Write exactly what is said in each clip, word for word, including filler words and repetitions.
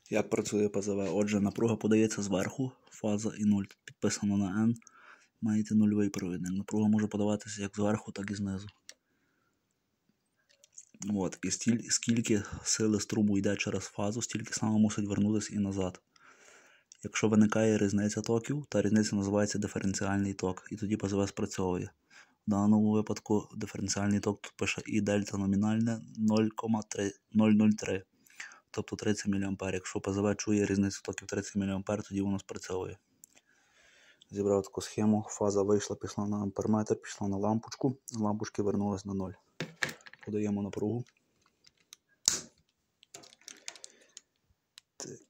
Як працює ПЗВ? Отже, напруга подається зверху, фаза і нуль. Підписано на N. Маєте нульовий провідник. Напруга може подаватися як зверху, так і знизу. От. І стіль, скільки сили струму йде через фазу, стільки само мусить вернутися і назад. Якщо виникає різниця токів, та різниця називається диференціальний ток. І тоді ПЗВ спрацьовує. В даному випадку диференціальний ток тут пише І дельта номінальне нуль цілих нуль нуль три. Тобто тридцять міліампер. Якщо ПЗВ чує різницю токів тридцять міліампер, тоді воно спрацьовує. Зібрав таку схему. Фаза вийшла, пішла на амперметр, пішла на лампочку. З лампочки вернулась на нуль. Подаємо напругу. Так.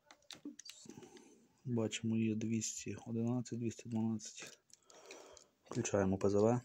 Бачимо, є двісті одинадцять, двісті дванадцять. Включаємо ПЗВ.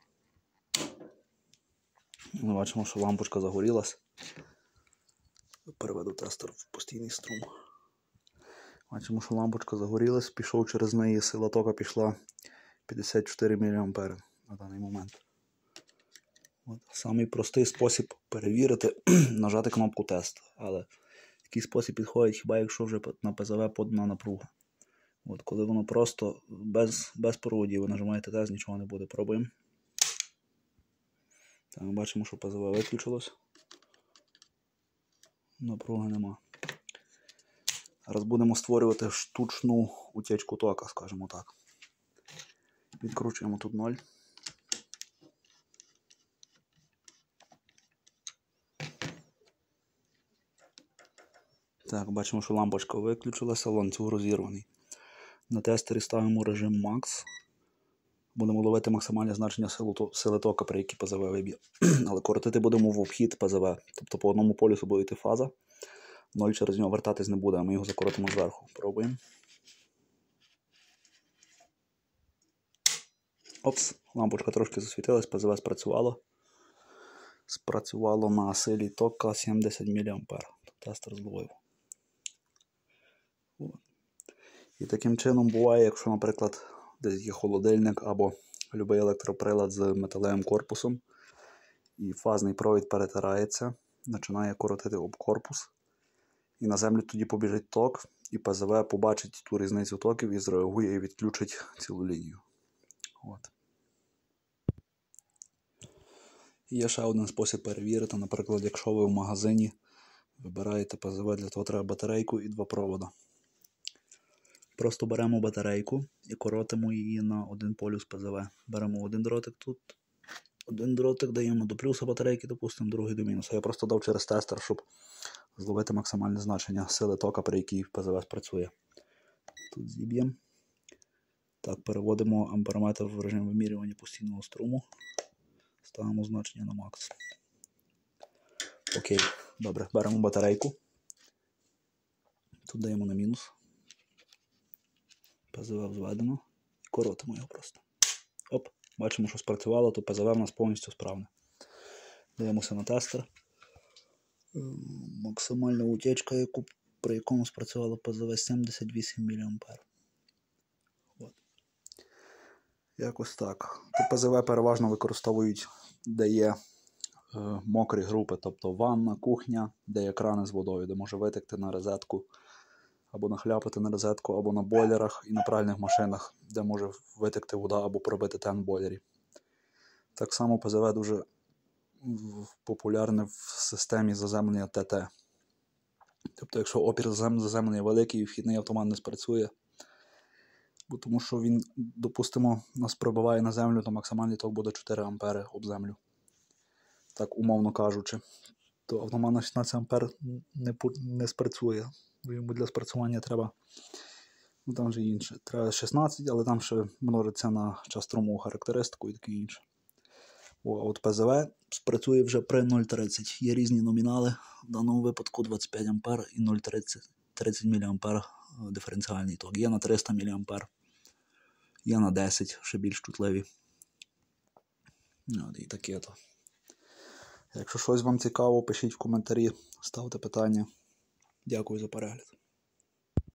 Ми бачимо, що лампочка загорілась. Переведу тестер в постійний струм. Бачимо, що лампочка загорілась, пішов через неї, сила тока пішла п'ятдесят чотири міліампери на даний момент. От. Самий простий спосіб перевірити – нажати кнопку тест. Але такий спосіб підходить хіба якщо вже на ПЗВ подана напруга. От. Коли воно просто без, без проводів, ви нажимаєте тест, нічого не буде. Пробуємо. Так, ми бачимо, що ПЗВ виключилось. Напруги нема. Зараз будемо створювати штучну утечку тока, скажімо так. Відкручуємо тут ноль. Так, бачимо, що лампочка виключилася, ланцюг розірваний. На тестері ставимо режим Max. Будемо ловити максимальне значення сили тока, при якій ПЗВ виб'є. Але коротити будемо в обхід ПЗВ. Тобто по одному полюсу буде йти фаза. Ноль через нього вертатись не буде, а ми його закоротимо зверху. Пробуємо. Опс, лампочка трошки засвітилась, ПЗВ спрацювало. Спрацювало на силі тока сімдесят міліампер. Тестер зловив. І таким чином буває, якщо, наприклад, десь є холодильник або будь-який електроприлад з металевим корпусом, і фазний провід перетирається, починає коротити об корпус, і на землю тоді побіжить ток, і ПЗВ побачить ту різницю токів і зреагує і відключить цілу лінію. От. І є ще один спосіб перевірити, наприклад, якщо ви в магазині вибираєте ПЗВ, для того треба батарейку і два провода. Просто беремо батарейку і коротимо її на один полюс ПЗВ. Беремо один дротик тут, один дротик даємо до плюса батарейки, допустимо, другий до мінуса. Я просто дав через тестер, щоб зловити максимальне значення сили тока, при якій ПЗВ спрацює. Тут зіб'ємо. Так, переводимо амперметр в режим вимірювання постійного струму. Ставимо значення на макс. Окей, добре, беремо батарейку. Тут даємо на мінус. ПЗВ взведено і коротимо його просто. Оп, бачимо, що спрацювало, то ПЗВ в нас повністю справне. Дивимося на тестер. Максимальна утечка, яку, при якому спрацювало ПЗВ сімдесят вісім міліампер. От. Якось так. ПЗВ переважно використовують, де є е, мокрі групи, тобто ванна, кухня, де є крани з водою, де може витекти на розетку, або нахляпати на розетку, або на бойлерах і на пральних машинах, де може витекти вода або пробити тен в бойлері. Так само ПЗВ дуже популярне в системі заземлення ТТ. Тобто, якщо опір заземлення великий, вхідний автомат не спрацює, бо тому що він, допустимо, нас пробиває на землю, то максимальний ток буде чотири ампери об землю. Так, умовно кажучи. То автомат на шістнадцять ампер не, не спрацює. Йому для спрацювання треба, ну там вже інше, треба шістнадцять, але там ще множиться на час струмову характеристику і таке інше. О, а от ПЗВ спрацює вже при нуль тридцять. Є різні номінали, в даному випадку двадцять п'ять ампер і нуль тридцять, тридцять міліампер диференціальний ток. Є на триста міліампер, є на десять, ще більш чутливі. От, і таке то. Якщо щось вам цікаво, пишіть в коментарі, ставте питання. Дякую за перегляд.